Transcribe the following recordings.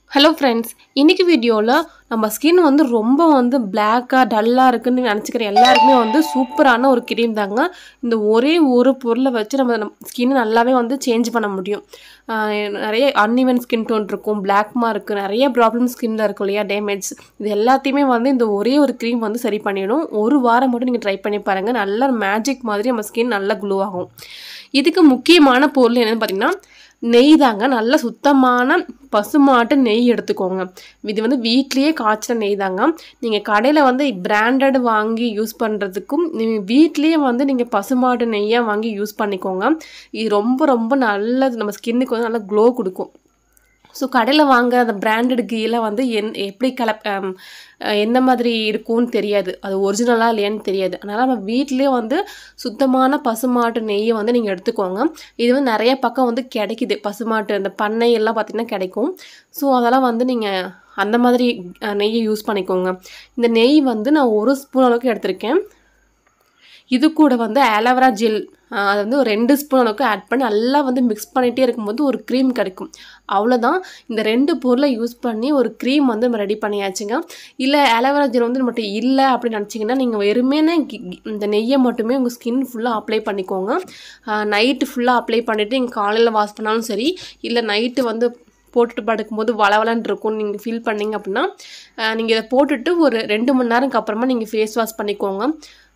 Hello friends, இன்னைக்கு வீடியோவில் நம்ம ஸ்கின் வந்து ரொம்ப பிளாக்காக டல்லாக இருக்குன்னு நினச்சிக்கிற எல்லாருக்குமே சூப்பரான ஒரு க்ரீம் தாங்க. இந்த ஒரே ஒரு பொருளை வச்சு நம்ம ஸ்கின் நல்லாவே சேஞ்ச் பண்ண முடியும். நிறைய அன்இவன் ஸ்கின் டோன் இருக்கும், பிளாக் மார்க்கு, நிறைய ப்ராப்ளம் ஸ்கின்ல இருக்கும் இல்லையா, டேமேஜ். இது எல்லாத்தையுமே இந்த ஒரே ஒரு க்ரீம் சரி பண்ணிடும். ஒரு வாரம் மட்டும் நீங்கள் ட்ரை பண்ணி பாருங்கள். நல்ல மேஜிக் மாதிரி நம்ம ஸ்கின் நல்லா க்ளோ ஆகும். இதுக்கு முக்கியமான பொருள் என்னென்னு பார்த்தீங்கன்னா நெய் தாங்க. நல்ல சுத்தமான பசுமாட்டு நெய் எடுத்துக்கோங்க. இது வீட்லேயே காய்ச்சின நெய் தாங்க. நீங்கள் கடையில் பிராண்டட் வாங்கி யூஸ் பண்ணுறதுக்கும் நீங்கள் வீட்லேயே நீங்கள் பசுமாட்டு நெய்யாக வாங்கி யூஸ் பண்ணிக்கோங்க. இது ரொம்ப ரொம்ப நல்லது, நம்ம ஸ்கின்னுக்கு நல்லா க்ளோ கொடுக்கும். ஸோ கடையில் வாங்க அந்த பிராண்டட் கீலாம் எப்படி எந்த மாதிரி இருக்கும்னு தெரியாது, அது ஒரிஜினலாக இல்லையான்னு தெரியாது. அதனால் நம்ம வீட்டிலே சுத்தமான பசுமாட்டு நெய்யை நீங்கள் எடுத்துக்கோங்க. இது நிறைய பக்கம் கிடைக்குது, பசுமாட்டு அந்த பண்ணை எல்லாம் பார்த்திங்கன்னா கிடைக்கும். ஸோ அதெல்லாம் நீங்கள் அந்த மாதிரி நெய்யை யூஸ் பண்ணிக்கோங்க. இந்த நெய் நான் 1 ஸ்பூன் அளவுக்கு எடுத்திருக்கேன். இது கூட ஆலோவேரா ஜெல் அது ஒரு 2 ஸ்பூன் அளவுக்கு ஆட் பண்ணி நல்லா மிக்ஸ் பண்ணிகிட்டே இருக்கும்போது ஒரு க்ரீம் கிடைக்கும். அவ்வளோதான். இந்த 2 பொருளை யூஸ் பண்ணி ஒரு க்ரீம் நம்ம ரெடி பண்ணியாச்சுங்க. இல்லை ஆலோவேரா ஜெல் நம்மகிட்ட இல்லை அப்படின்னு நினச்சிங்கன்னா நீங்கள் வெறுமனே இந்த நெய்யை மட்டுமே உங்கள் ஸ்கின் ஃபுல்லாக அப்ளை பண்ணிக்கோங்க. நைட்டு ஃபுல்லாக அப்ளை பண்ணிவிட்டு நீங்கள் காலையில் வாஷ் பண்ணாலும் சரி, இல்லை நைட்டு போட்டுட்டு படுக்கும்போது வளவலன்னு இருக்கும்னு நீங்கள் ஃபீல் பண்ணிங்க அப்படின்னா நீங்கள் இதை போட்டுட்டு ஒரு 2 மணி நேரம்க்கு அப்புறமா நீங்கள் ஃபேஸ் வாஷ் பண்ணிக்கோங்க.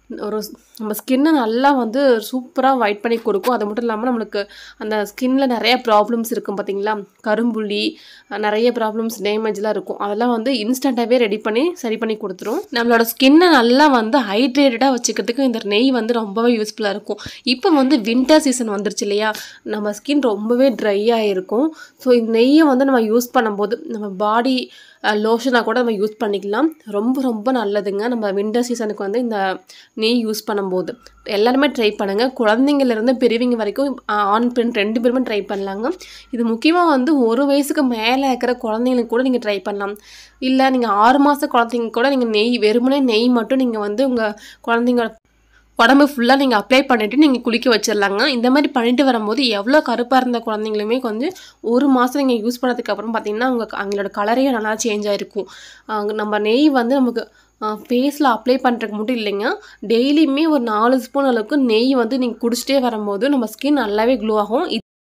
நம்ம ஸ்கின்னை நல்லா சூப்பராக ஒயிட் பண்ணி கொடுக்கும். அது மட்டும் இல்லாமல் நம்மளுக்கு அந்த ஸ்கின்ல நிறைய ப்ராப்ளம்ஸ் இருக்கும் பார்த்தீங்களா, கரும்புள்ளி, நிறைய ப்ராப்ளம்ஸ் டேமேஜ்லாம் இருக்கும். அதெல்லாம் இன்ஸ்டண்ட்டாகவே ரெடி பண்ணி சரி பண்ணி கொடுத்துரும். நம்மளோட ஸ்கின்னை நல்லா ஹைட்ரேட்டடாக வச்சுக்கிறதுக்கு இந்த நெய் ரொம்பவே யூஸ்ஃபுல்லாக இருக்கும். இப்போ வின்டர் சீசன் வந்துருச்சு இல்லையா, நம்ம ஸ்கின் ரொம்பவே ட்ரையாக இருக்கும். ஸோ இந்த நெய்யை நம்ம யூஸ் பண்ணும்போது நம்ம பாடி லோஷனாக கூட நம்ம யூஸ் பண்ணிக்கலாம். ரொம்ப ரொம்ப நல்லதுங்க. நம்ம வின்டர் சீசனுக்கு இந்த நெய் யூஸ் பண்ணும்போது எல்லாருமே ட்ரை பண்ணுங்கள். குழந்தைங்கள்லேருந்து பெரியவங்க வரைக்கும் ஆண் பெண் 2 பேருமே ட்ரை பண்ணலாங்க. இது முக்கியமாக 1 வயசுக்கு மேலே இருக்கிற குழந்தைங்களுக்கு கூட நீங்கள் ட்ரை பண்ணலாம். இல்லை நீங்கள் 6 மாத குழந்தைங்க கூட நீங்கள் நெய் வெறுமனே நெய் மட்டும் நீங்கள் உங்கள் குழந்தைங்க உடம்பு ஃபுல்லாக நீங்கள் அப்ளை பண்ணிவிட்டு நீங்கள் குளிக்க வச்சிடலாங்க. இந்த மாதிரி பண்ணிட்டு வரும்போது எவ்வளோ கருப்பாக இருந்த குழந்தைங்களுமே 1 மாதம் நீங்கள் யூஸ் பண்ணதுக்கப்புறம் பார்த்திங்கன்னா அவங்களோட கலரே நல்லா சேஞ்ச் ஆகிருக்கும். நம்ம நெய் நமக்கு ஃபேஸில் அப்ளை பண்ணுறதுக்கு மட்டும் இல்லைங்க, டெய்லியுமே ஒரு 4 ஸ்பூன் அளவுக்கு நெய் நீங்கள் குடிச்சிட்டே வரும்போது நம்ம ஸ்கின் நல்லாவே க்ளோ ஆகும்.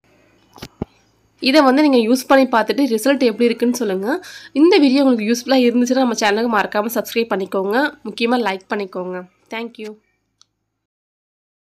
இதை நீங்கள் யூஸ் பண்ணி பார்த்துட்டு ரிசல்ட் எப்படி இருக்குன்னு சொல்லுங்கள். இந்த வீடியோ உங்களுக்கு யூஸ்ஃபுல்லாக இருந்துச்சுன்னா நம்ம சேனலுக்கு மறக்காமல் சப்ஸ்கிரைப் பண்ணிக்கோங்க. முக்கியமாக லைக் பண்ணிக்கோங்க. தேங்க்யூ.